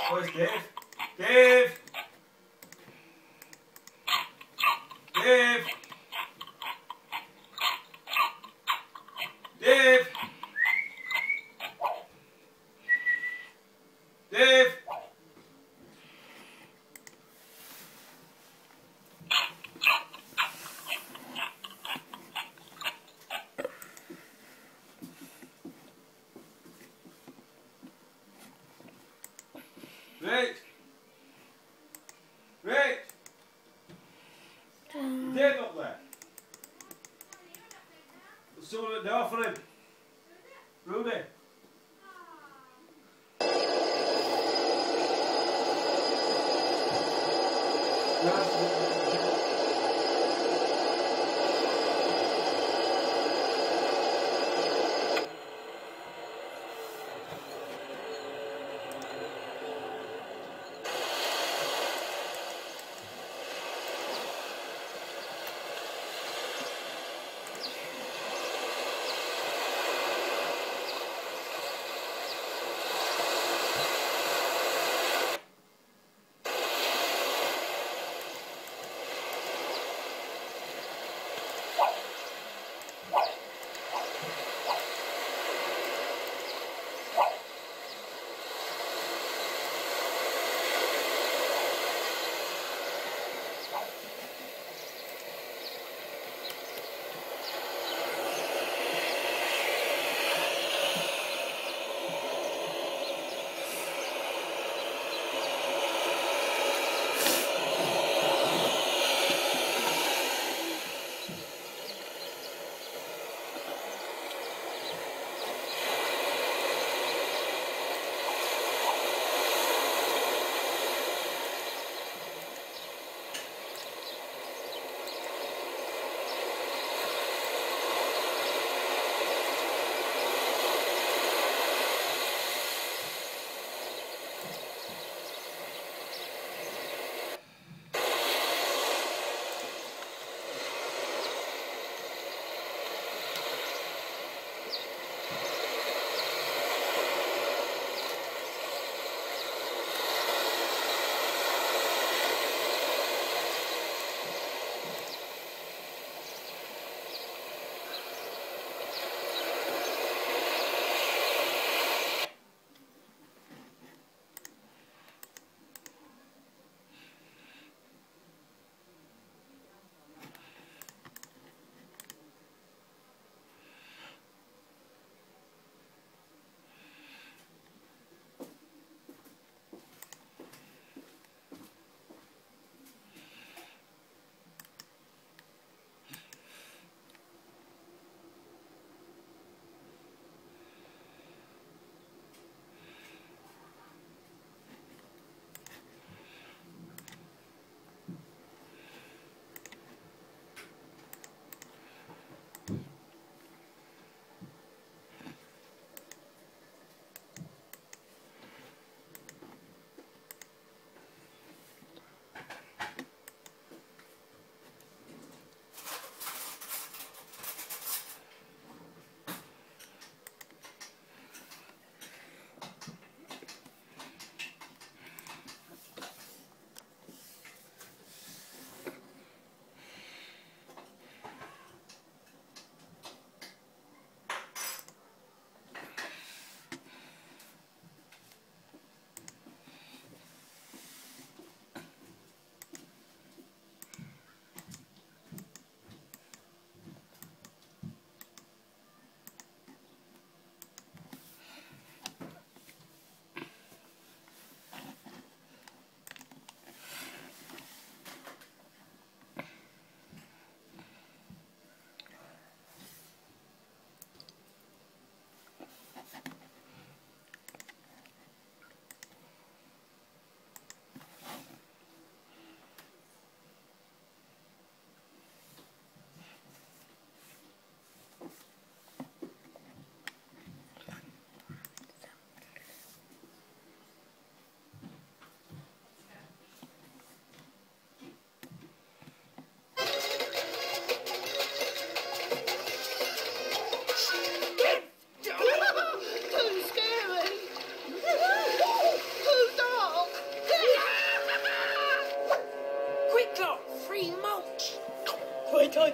Where's Dave? Dave! Dave! Dave! Dave! Right! Right! Dave up there! There's someone at the door for him. Rudy!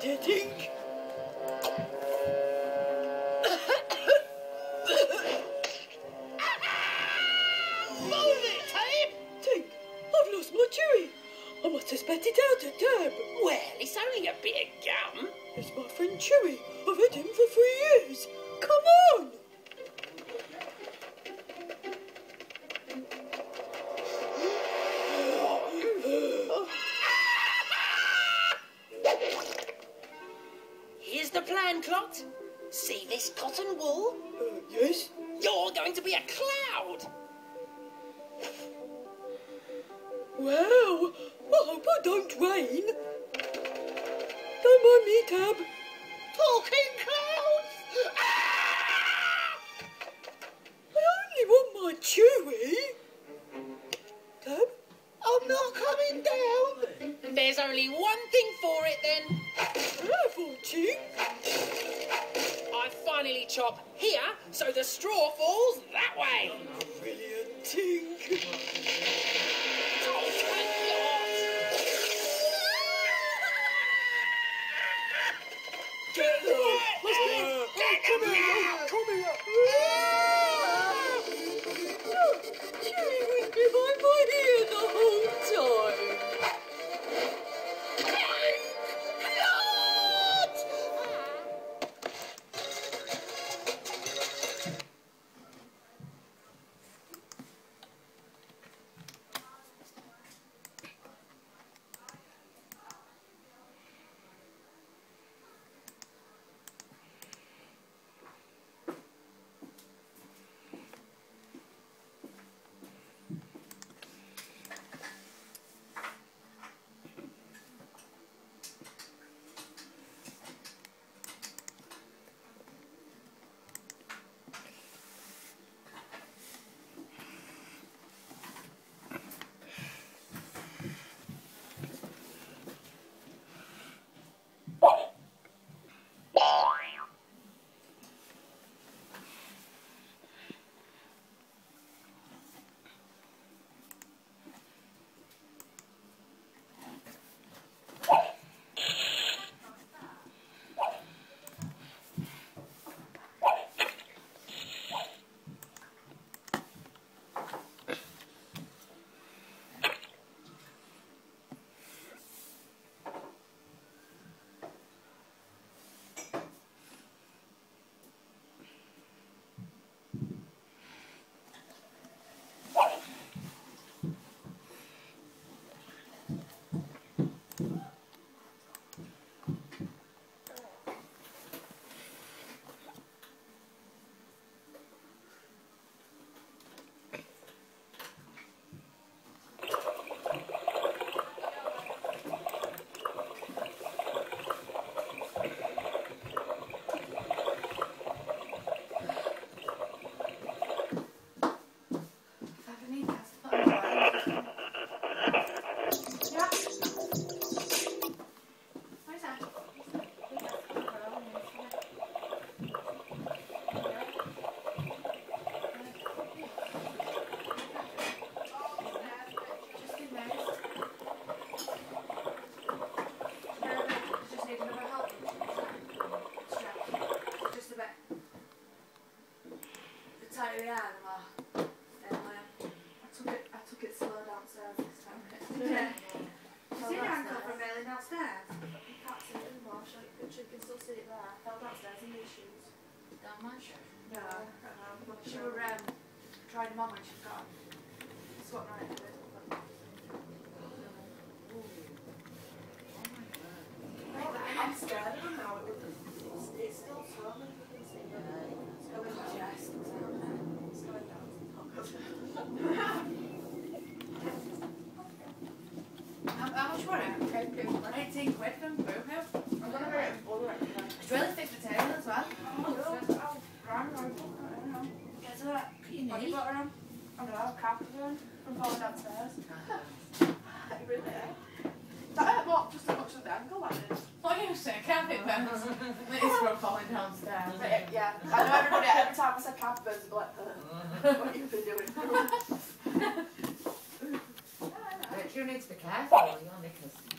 I think. I've lost my chewy. I must have spat it out at Dab. Well, it's only a bit of gum. It's my friend Chewy. I've had him for 3 years. Come on! Here's the plan, Clot. See this cotton wool? Yes? You're going to be a cloud. Wow! I hope I don't rain. Don't mind me, Tab. Talking clouds! I only want my chewy. Tab? I'm not coming down. There's only one thing for it, then. Careful, Chink. I finally chop here, so the straw falls that way. Brilliant, Tink. Behind my ear the whole time. I took it slow downstairs this time. Yeah. Is it handcuffed from railing downstairs? You can't see it anymore. You can still see it there. I fell downstairs in these shoes. Down my shirt? No. She were trying them on when she got them. Squatting right into it. I'm scared of them now. It's still swollen. It's going to chest. It's going down. How much were it? 18 quid from Boohoo. I'm going to rate it all right. It's really thick potato as well. Get to that. Body butter on. I know, Capricorn from falling downstairs. It really is. That hurt what? Just as much as the ankle, that is. What are you saying? Can't it burn? It's from falling downstairs. Yeah, I know everybody, every time I said Capricorn, they'd be like, what have you been doing? But you need to be careful, your knickers.